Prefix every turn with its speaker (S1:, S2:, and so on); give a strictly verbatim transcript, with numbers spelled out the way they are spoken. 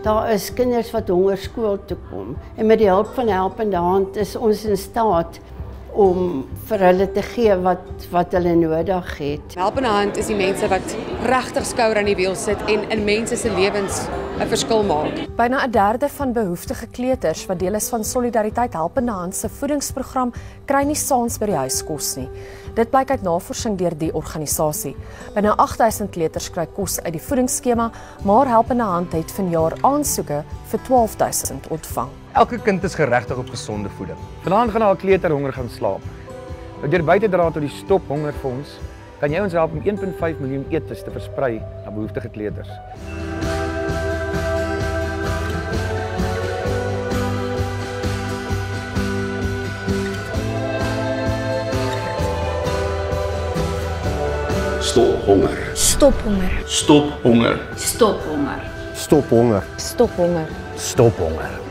S1: Daar is kinders wat honger skool toe kom en met die hulp van Helpende Hand is ons in staat om vir hulle te gee wat, wat hulle nodig het.
S2: Helpende Hand is die mense wat regtig skouer aan die wiel sit en in mense se lewens 'n verskil maak.
S3: Byna 'n derde van behoeftige kleuters wat deel is van Solidariteit Helpende Hand se voedingsprogram kry nie saans by die huis kos nie. Dit blyk uit navorsing deur die organisasie. Byna agt duisend kleuters kry kos uit die voedingsskema, maar Helpende Hand het vanjaar aansoeke vir twaalf duisend ontvang.
S4: Elke kind is geregtig op gesonde voeding. Vanaand gaan haar kleuter honger gaan slaap. Nou deur by te dra tot die Stop Honger Fonds, kan jy ons help om een komma vyf miljoen etes te versprei na behoeftige kleuters.
S5: Stop honger.
S6: Stop honger.
S5: Stop honger.
S6: Stop honger.
S7: Stop honger.
S3: Stop honger.
S7: Stop honger.